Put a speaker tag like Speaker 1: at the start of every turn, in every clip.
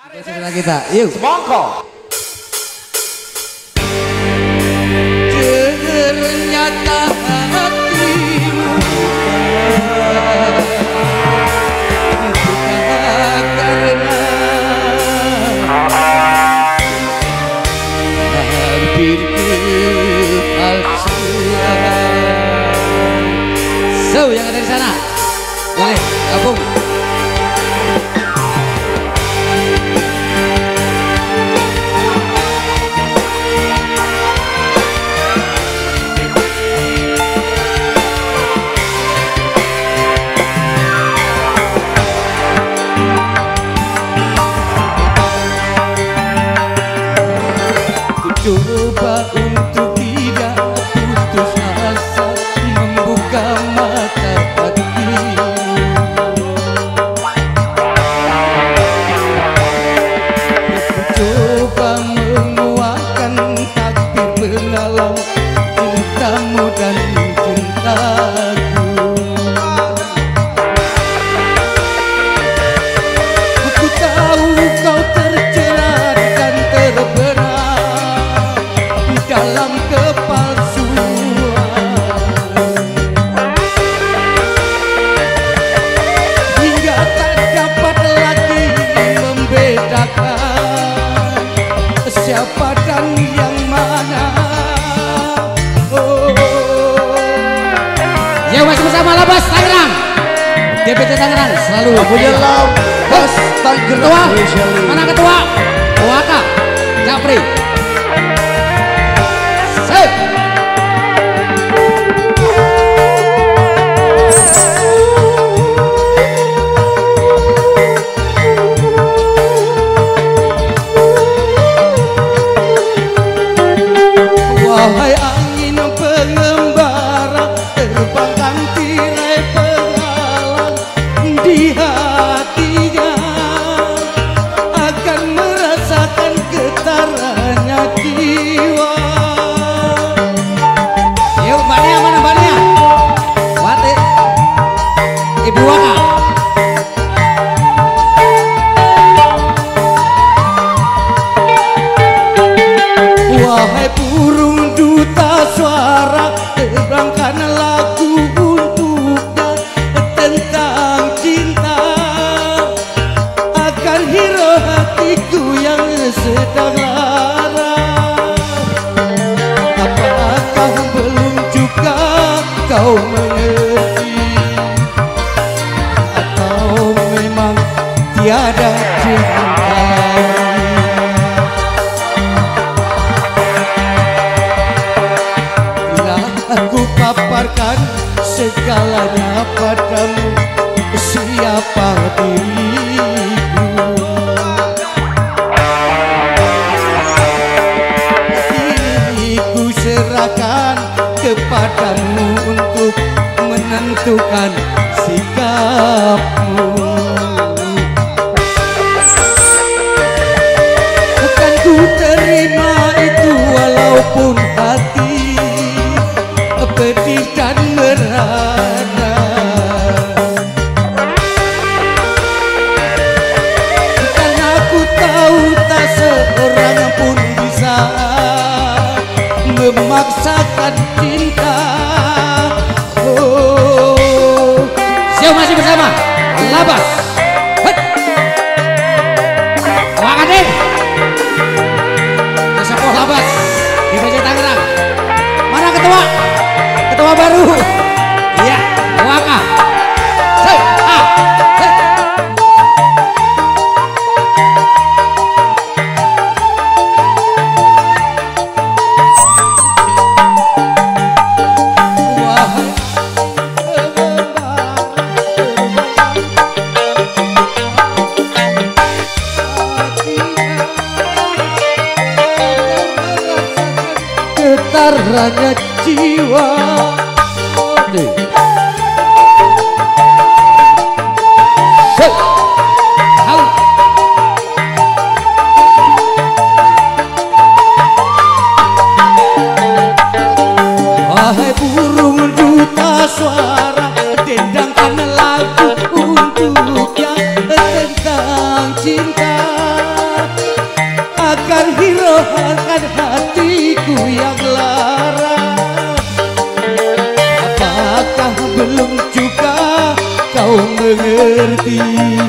Speaker 1: Kita, yuk. Semangka. Ternyata hatimu bukan karena hampir kepalsuan. So, yang ada di sana, boleh gabung. Coba untuk tidak putus asa, membuka mata hati. Coba menguatkan takdir mengalah cintamu dan cintaku. Aku tahu kau terjerat dan terberat dalam kepalsuan, hingga tak dapat lagi membedakan siapa dan yang mana. Oh. Ya, masih bersama Labas Tangerang, DPT Tangerang selalu punya Labas Tangerang. Ketua, mana ketua? Waka Japri. Wahai angin pengembara, terbangkan tirai penghalang di hatinya, akan merasakan getarannya jiwa. Yuk, Mbak Nia, mana Mbak Nia? Wati, Ibu Waka. Wahai burung duta suara, terbangkan lagu untuknya tentang cinta, akan hero hatiku yang sedang lara. Apakah belum juga kau mengerti, atau memang tiada cinta? Aku paparkan segalanya padamu, siapa diriku. Kini ku serahkan kepadamu untuk menentukan sikapmu. Bukan ku terima itu walaupun hati pedih dan merana, karena aku tahu tak seorang pun bisa memaksakan cinta. Oh, siapa masih bersama Labas Wakaden Kesepuh Labas di BJ Tangerang. Mana ketua? Ketua baru, iya, Waka. Getarannya jiwa. Wahai burung duta suara, dendangkan lagu untuknya tentang cinta. akan hiraukan hatiku yang lara. Apakah belum juga kau mengerti,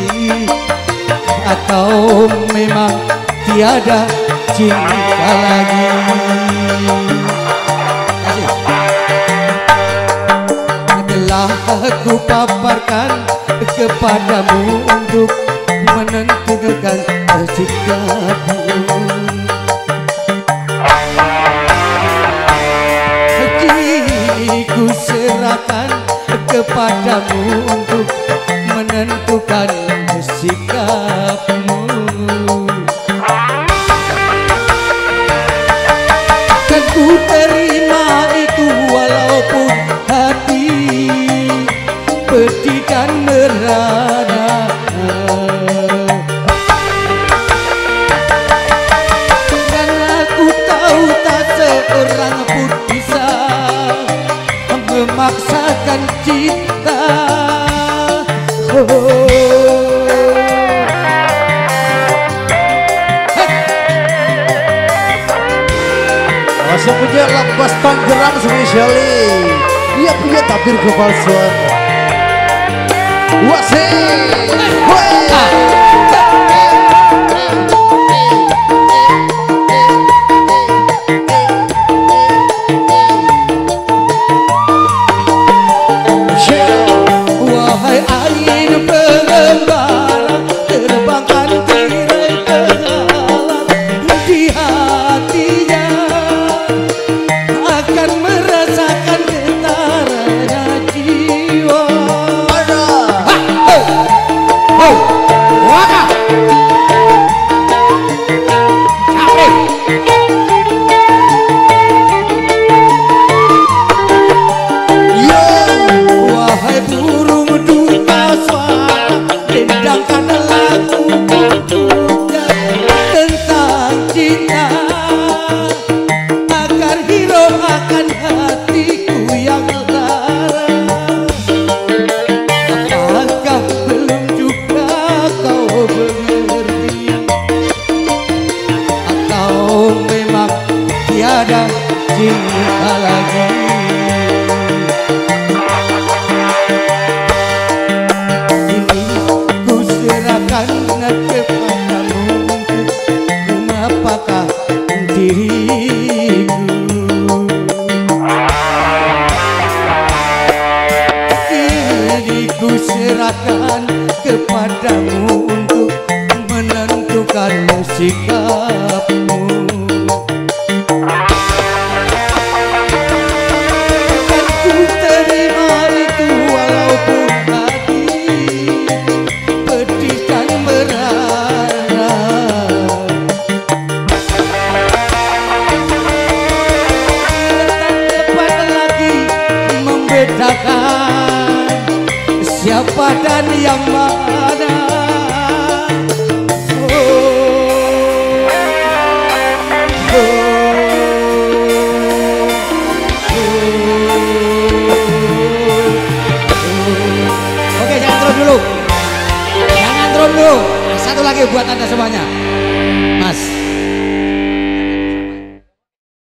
Speaker 1: atau memang tiada cinta lagi? Telah aku paparkan kepadamu untuk menentukan sikapmu. Kini ku serahkan kepadamu untuk menentukan sikapmu. Dan ku terima itu walaupun hati pedih dan merana. Dan aku tahu tak seorang pun bisa memaksakan cinta.
Speaker 2: Langsung punya Lapas Tangerang spesiali. Dia punya tabir kepalsuan. Wasih.
Speaker 1: Wahai angin pengembara, terbangkan tirai penghalang di hatinya, akan merasakan getarnya jiwa. Waka wahai burung duta suara, dendangkan lagu juga tentang cinta, agar hiraukan hatiku yang lara. Apakah belum juga kau mengerti, atau memang tiada cinta lagi? Apakah diriku kini ku serahkan kepadamu untuk menentukan sikapmu. Dan ku terima itu walaupun hati pedih dan merana. Membedakan siapa dan yang mana. Oke, jangan drone dulu. Jangan drone dulu. Satu lagi buat Anda semuanya.